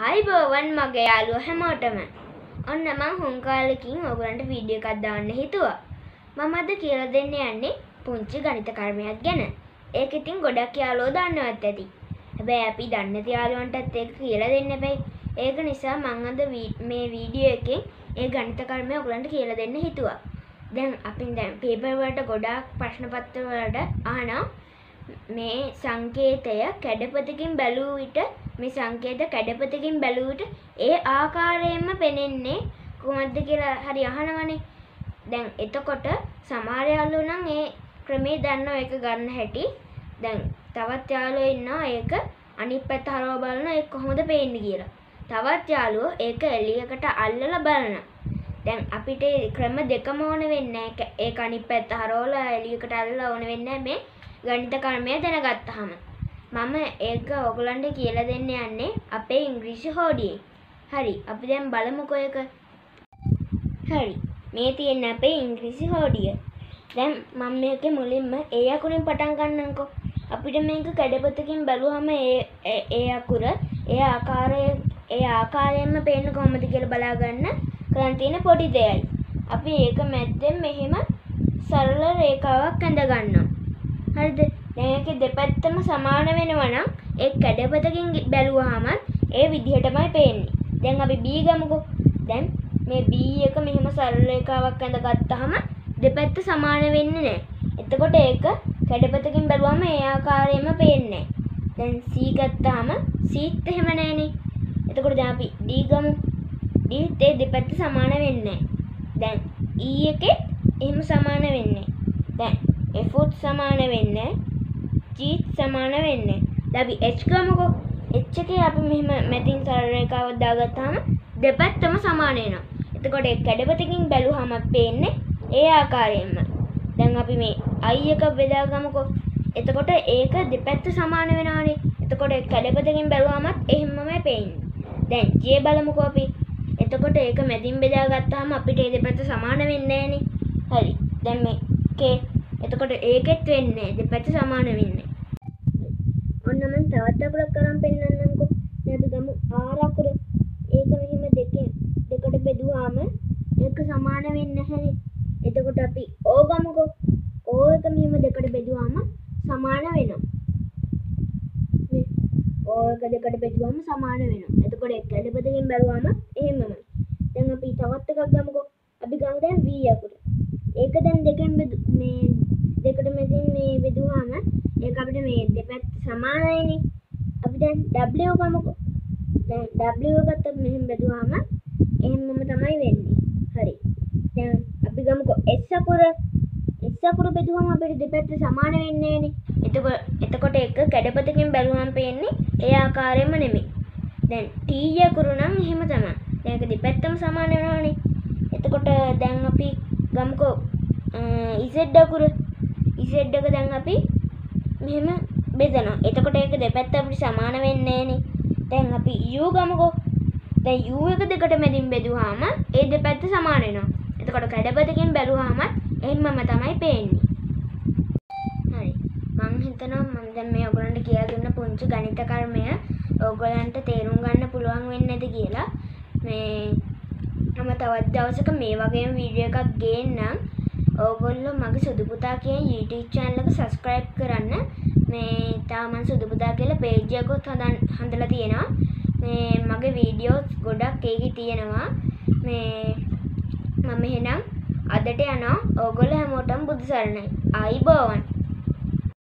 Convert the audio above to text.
ආයිබෝවන් මගේ යාළුවෝ හැමෝටම. ඔන්න මම හුඟ කාලෙකින් ඔයගලන්ට වීඩියෝ එකක් දාන්න හිතුවා. මම අද කියලා දෙන්න යන්නේ පුංචි ගණිත කර්මයක් ගැන. ඒක ඉතින් ගොඩක් යාළුවෝ දන්නවත් ඇති. හැබැයි අපි දන්නේ නැති යාළුවන්ටත් ඒක කියලා දෙන්න බෑ. ඒක නිසා මම අද මේ වීඩියෝ එකෙන් ඒ ගණිත කර්මය ඔයගලන්ට කියලා දෙන්න හිතුවා. දැන් අපි පේපර් වලට ගොඩාක් ප්‍රශ්න පත්‍ර වලට අහනවා මේ සංකේතය කැඩපතකින් බැලුව විට මේ සංකේත කැඩපතකින් බැලුව විට ඒ ආකාරයෙන්ම පෙනෙන්නේ කොහොමද කියලා හරි අහනවනේ. දැන් එතකොට සමහර යාළුවෝ නම් ඒ ක්‍රමේ දන්නවා ඒක ගන්න හැටි. දැන් තවත් යාළුවෝ ඉන්නවා ඒක අනිත් පැත්ත හරව බලන ඒක කොහොමද පේන්නේ කියලා. තවත් යාළුවෝ ඒක එළියකට අල්ලලා බලනවා. දැන් අපිට ක්‍රම දෙකම ඕන වෙන්නේ නැහැ. ඒක අනිත් පැත්ත හරවලා එළියකට අල්ලලා ඕන වෙන්නේ මේ ගණිත කර්මය දැනගත්තාම. මම ඒක ඔයගලන්ට කියලා දෙන්න යන්නේ අපේ ඉංග්‍රීසි හෝඩියේ. හරි, අපි දැන් බලමුකෝ ඒක. හරි, මේ තියෙන්නේ අපේ ඉංග්‍රීසි හෝඩිය. දැන් මම මේකේ මුලින්ම ඒ අකුරෙන් පටන් ගන්නම්කෝ. අපිට මේක කැඩපතකින් බැලුවම ඒ අකුර ඒ ආකාරයෙන්ම පේන්න කොහොමද කියලා බලා ගන්න කරන් තියෙන පොඩි දෙයයි. අපි ඒක මැද්දෙන් මෙහෙම සරල රේඛාවක් ඇඳ ගන්නවා. හරිද? දැන් ඒකේ දෙපැත්තම සමාන වෙනවා නම් ඒ කැඩපතකින් බැලුවාම ඒ විදිහටමයි පේන්නේ. දැන් අපි B ගමුකෝ. දැන් මේ B එක මෙහෙම සරල රේඛාවක් ඇඳගත්තාම දෙපැත්ත සමාන වෙන්නේ නැහැ. එතකොට ඒක කැඩපතකින් බැලුවාම ඒ ආකාරයෙන්ම පේන්නේ නැහැ. දැන් C ගත්තාම Cත් එහෙම නැහැනේ. එතකොට දැන් අපි D ගමු. D ඒ දෙපැත්ත සමාන වෙන්නේ නැහැ. දැන් E එකේ එහෙම සමාන වෙන්නේ. දැන් F සමාන වෙන්නේ. G සමාන වෙන්නේ. දැන් අපි H ගමුකෝ. H එකේ අපි මෙහෙම මැදින් සරල රේඛාවක් දාගත්තාම දෙපැත්තම සමාන වෙනවා. එතකොට ඒ කැඩපතකින් බැලුවාම පේන්නේ ඒ ආකාරයෙන්ම. දැන් අපි මේ I එක බෙදා ගමුකෝ. එතකොට ඒක දෙපැත්ත සමාන වෙනවානේ. එතකොට ඒ කැඩපතකින් බැලුවාමත් එහෙමමයි පේන්නේ. දැන් J බලමුකෝ අපි. එතකොට ඒක මැදින් බෙදා ගත්තාම අපිට ඒ දෙපැත්ත සමාන වෙන්නේ නැහනේ. හරි. දැන් මේ K. එතකොට ඒකෙත් වෙන්නේ දෙපැත්ත සමාන වෙන්නේ. ඔන්න මම තවත් අකුරක් කරන් පෙන්නන්නම්කෝ. දැන් අපි ගමු R අකුර. ඒක මෙහෙම දෙකට බෙදුවාම ඒක සමාන වෙන්නේ නැහැනේ. එතකොට අපි O ගමුකෝ. O එක මෙහෙම දෙකට බෙදුවාම සමාන වෙනවා. මේ O එක දෙකට බෙදුවාම සමාන වෙනවා. එතකොට ඒක කැඩපතකින් බැලුවාම එහෙමමයි. දැන් අපි තවත් එකක් ගමුකෝ. අපි ගමු දැන් V අකුර. ඒක දැන් දෙකට මැදින් මේ බෙදුවාම ඒක අපිට මේ දෙපැත්ත සමානයිනේ. අපි දැන් W ගමුකෝ. දැන් W ගත්තම මෙහෙම බෙදුවාම එහෙමම තමයි වෙන්නේ. හරි. දැන් අපි ගමුකෝ S අකුර. S අකුර බෙදුවාම අපිට දෙපැත්ත සමාන වෙන්නේ නැහනේ. එතකොට ඒක කැඩපතකින් බැලුවාම පේන්නේ ඒ ආකාරයෙන්ම නෙමෙයි. දැන් T අකුර නම් එහෙම තමයි. දැන් ඒක දෙපැත්තම සමාන වෙනවානේ. එතකොට දැන් අපි ගමුකෝ Z අකුර. Z එක දැන් අපි මෙහෙම බෙදනවා. එතකොට ඒක දෙපැත්ත අපිට සමාන වෙන්නේ නැහනේ. දැන් අපි U ගමුකෝ. දැන් U එක දෙකට මැදින් බෙදුවාම ඒ දෙපැත්ත සමාන වෙනවා. එතකොට කැඩපතකින් බැලුවාම එහෙමම තමයි පේන්නේ. හරි. මම හිතනවා මම දැන් මේ ඔයගලන්ට කියලා දුන්න පුංචි ගණිත කර්මය ඔයගලන්ට තේරුම් ගන්න පුළුවන් වෙන්නේ නැති කියලා. මම තවත් දවසක මේ වගේම වීඩියෝ එකක් ගේන්නම්. ඔයගොල්ලෝ මගේ සුදු පුතා කියන YouTube channel එක subscribe කරන්න. මේ තාම මම සුදු පුතා කියලා page එකකුත් හදලා තියෙනවා. මේ මගේ වීඩියෝස් ගොඩක් ඒකේ තියෙනවා. මම එහෙනම් අදට යනවා. ඔයගොල්ලෝ හැමෝටම බුදු සරණයි. ආයිබෝවන්.